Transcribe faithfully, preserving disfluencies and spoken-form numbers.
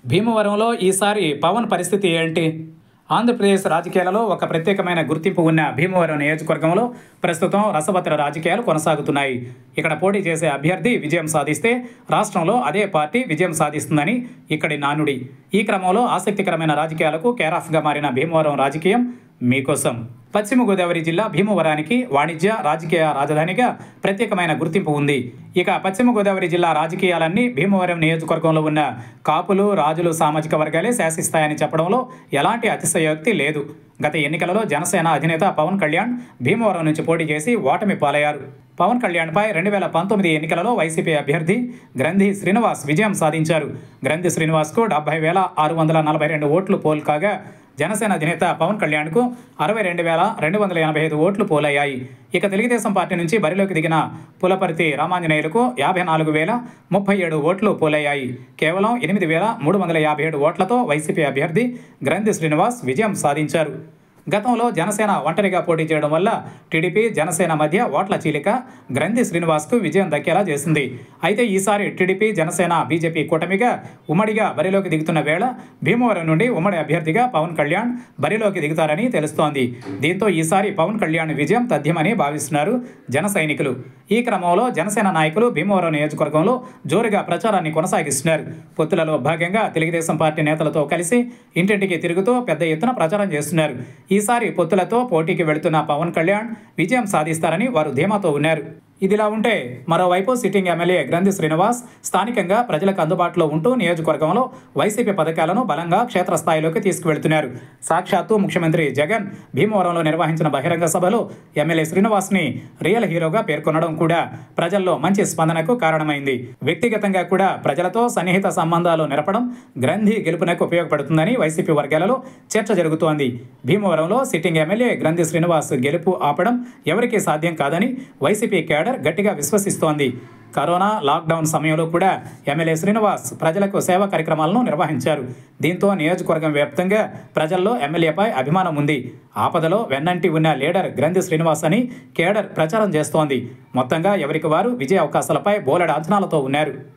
భీమవరంలో ఈసారి పవన్ పరిస్థితి ఏంటి? ఆంధ్రప్రదేశ్ రాజకీయాలలో ఒక ప్రత్యేకమైన గుర్తింపు ఉన్న భీమవరం నియోజకవర్గంలో ప్రస్తుతం రసవత్తర రాజకీయాలు కొనసాగుతున్నాయి. ఇక్కడ పోటీ చేసే అభ్యర్థి విజయం సాధిస్తే రాష్ట్రంలో అదే పార్టీ విజయం సాధిస్తుందని ఇక్కడి నానుడి. ఈ క్రమంలో ఆసక్తికరమైన రాజకీయాలకు కేరాఫ్గా మారిన భీమవరం రాజకీయం మీకోసం. పశ్చిమ గోదావరి జిల్లా భీమవరానికి వాణిజ్య రాజకీయ రాజధానిగా ప్రత్యేకమైన గుర్తింపు ఉంది. ఇక పశ్చిమ గోదావరి జిల్లా రాజకీయాలన్నీ భీమవరం నియోజకవర్గంలో ఉన్న కాపులు, రాజులు సామాజిక వర్గాలే శాసిస్తాయని చెప్పడంలో ఎలాంటి అతిశయోక్తి లేదు. గత ఎన్నికలలో జనసేన అధినేత పవన్ కళ్యాణ్ భీమవరం నుంచి పోటీ చేసి ఓటమి పాలయ్యారు. పవన్ కళ్యాణ్పై రెండు వేల పంతొమ్మిది ఎన్నికలలో వైసీపీ అభ్యర్థి గ్రంథి శ్రీనివాస్ విజయం సాధించారు. గ్రంథి శ్రీనివాస్కు డెబ్బై వేల ఆరు వందల నలభై రెండు ఓట్లు పోల్ కాగా జనసేన అధినేత పవన్ కళ్యాణ్కు అరవై రెండు వేల రెండు వందల ఎనభై ఐదు ఓట్లు పోలయ్యాయి. ఇక తెలుగుదేశం పార్టీ నుంచి బరిలోకి దిగిన పులపర్తి రామాంజనేయులకు యాభై నాలుగు వేల ముప్పై ఏడు ఓట్లు పోలయ్యాయి. కేవలం ఎనిమిది వేల మూడు వందల యాభై ఏడు ఓట్లతో వైసీపీ అభ్యర్థి గ్రంథి శ్రీనివాస్ విజయం సాధించారు. గతంలో జనసేన ఒంటరిగా పోటీ చేయడం వల్ల టీడీపీ జనసేన మధ్య ఓట్ల చీలిక గ్రంథి శ్రీనివాస్కు విజయం దక్కేలా చేసింది. అయితే ఈసారి టీడీపీ జనసేన బీజేపీ కూటమిగా ఉమ్మడిగా బరిలోకి దిగుతున్న వేళ భీమవరం నుండి ఉమ్మడి అభ్యర్థిగా పవన్ కళ్యాణ్ బరిలోకి దిగుతారని తెలుస్తోంది. దీంతో ఈసారి పవన్ కళ్యాణ్ విజయం తథ్యమని భావిస్తున్నారు జన సైనికులు. ఈ క్రమంలో జనసేన నాయకులు భీమవరం నియోజకవర్గంలో జోరుగా ప్రచారాన్ని కొనసాగిస్తున్నారు. పొత్తులలో భాగంగా తెలుగుదేశం పార్టీ నేతలతో కలిసి ఇంటింటికి తిరుగుతూ పెద్ద ఎత్తున ప్రచారం చేస్తున్నారు. ఈసారి పొత్తులతో పోటీకి వెళుతున్న పవన్ కళ్యాణ్ విజయం సాధిస్తారని వారు ధీమాతో ఉన్నారు. ఇదిలా ఉంటే మరోవైపు సిట్టింగ్ ఎమ్మెల్యే గ్రంథి శ్రీనివాస్ స్థానికంగా ప్రజలకు అందుబాటులో ఉంటూ నియోజకవర్గంలో వైసీపీ పథకాలను బలంగా క్షేత్రస్థాయిలోకి తీసుకువెళ్తున్నారు. సాక్షాత్తు ముఖ్యమంత్రి జగన్ భీమవరంలో నిర్వహించిన బహిరంగ సభలో ఎమ్మెల్యే శ్రీనివాస్ని రియల్ హీరోగా పేర్కొనడం కూడా ప్రజల్లో మంచి స్పందనకు కారణమైంది. వ్యక్తిగతంగా కూడా ప్రజలతో సన్నిహిత సంబంధాలు నెరపడం గ్రంథి గెలుపునకు ఉపయోగపడుతుందని వైసీపీ వర్గాలలో చర్చ జరుగుతోంది. భీమవరంలో సిట్టింగ్ ఎమ్మెల్యే గ్రంథి శ్రీనివాస్ గెలుపు ఆపడం ఎవరికీ సాధ్యం కాదని వైసీపీ కేడర్ గట్టిగా విశ్వసిస్తోంది. కరోనా లాక్డౌన్ సమయంలో కూడా ఎమ్మెల్యే శ్రీనివాస్ ప్రజలకు సేవా కార్యక్రమాలను నిర్వహించారు. దీంతో నియోజకవర్గం వ్యాప్తంగా ప్రజల్లో ఎమ్మెల్యేపై అభిమానం ఉంది. ఆపదలో వెన్నంటి ఉన్న లీడర్ గ్రంథి శ్రీనివాస్ అని కేడర్ ప్రచారం చేస్తోంది. మొత్తంగా ఎవరికి వారు విజయ అవకాశాలపై బోలెడు అంచనాలతో ఉన్నారు.